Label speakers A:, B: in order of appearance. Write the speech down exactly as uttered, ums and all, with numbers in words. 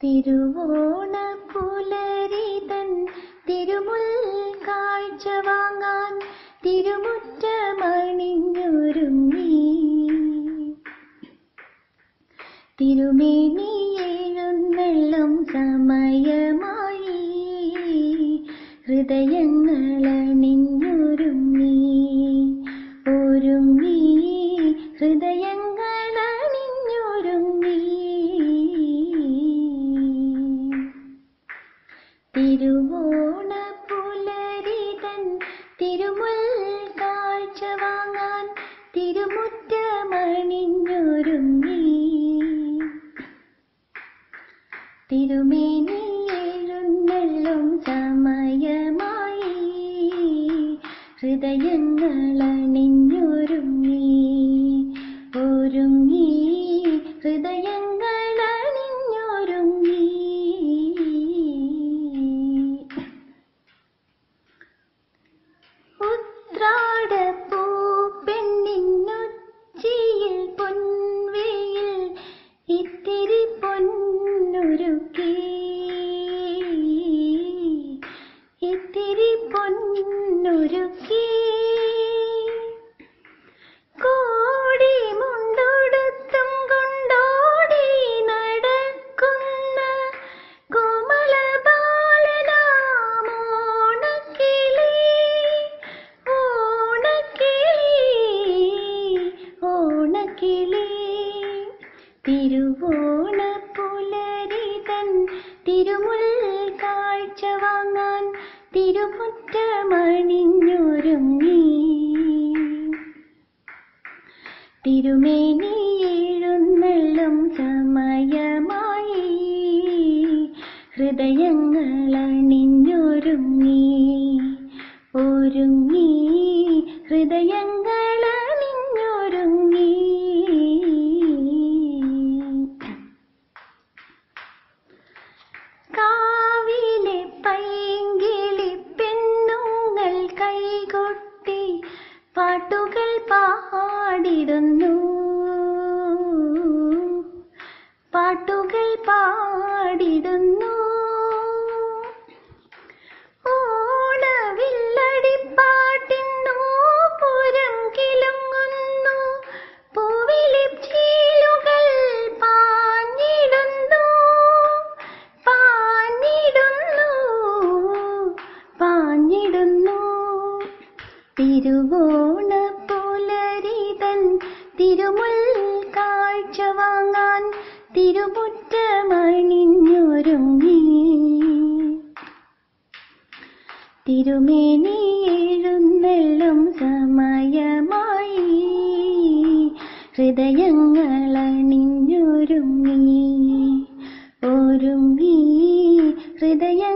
A: തിരുവോണ പുലരിതൻ തിരുമുൽ കാഴ്ച വാങ്ങാൻ തിരുമുറ്റമണിഞ്ഞൊരുങ്ങി. തിരുമേനി എഴുന്നള്ളും സമയമായി, ഹൃദയങ്ങളണിഞ്ഞൊരുങ്ങി. ഒരുങ്ങി ഹൃദയങ്ങളണിഞ്ഞൊരുങ്ങി. തിരുവോണ പുലരിതൻ തിരുമുൽ കാഴ്ച വാങ്ങാൻ തിരുമുറ്റമണിഞ്ഞൊരുങ്ങി. തിരുമേനി എഴുന്നള്ളും സമയമായി, ഹൃദയങ്ങളണിഞ്ഞൊരുങ്ങി. ഒരുങ്ങി ഹൃദയങ്ങളണിഞ്ഞൊരുങ്ങി. ഉത്രാടപ്പൂപ്പെണ്ണിനുച്ചിയിൽ പൊൻവെയിൽ ഇത്തിരി പൊന്നുരുക്കി. ഇത്തിരി പൊന്നുരുക്കി. കോടി മുണ്ടൊടുത്തും കൊണ്ടോടി നടക്കുന്ന കോമള ബാലനാം ഓണക്കിളി. ഓണക്കിളി ഓണക്കിളി. തിരുവോണ പുലരിതൻ തിരുമുൽ കാഴ്ച വാങ്ങാൻ തിരുമുറ്റമണിഞ്ഞൊരുങ്ങി. തിരുമേനി എഴുന്നള്ളും സമയമായി, ഹൃദയങ്ങളണിഞ്ഞൊരുങ്ങി. ഒരുങ്ങി ഹൃദയങ്ങളണിഞ്ഞൊരുങ്ങി. കാവിലെ പൈങ്കിളി പെണ്ണുങ്ങൾ കൈകൊട്ടി പാട്ടുകൾ പാടിടുന്നു. പാട്ടുകൾ പാടിടുന്നു. ഓണവില്ലടിപ്പാട്ടിന്നു പുരം കിലുങ്ങുന്നു. പൂവിളിച്ചീലുകൾ പാഞ്ഞിടുന്നു. പാഞ്ഞിടുന്നു പാഞ്ഞിടുന്നു. തിരുവോണ പുലരിതൻ തിരുമുൽ കാഴ്ച വാങ്ങാൻ തിരുമുറ്റമണിഞ്ഞൊരുങ്ങി. തിരുമേനി എഴുന്നള്ളും സമയമായി, ഹൃദയങ്ങളണിഞ്ഞൊരുങ്ങി. ഒരുങ്ങി ഹൃദയ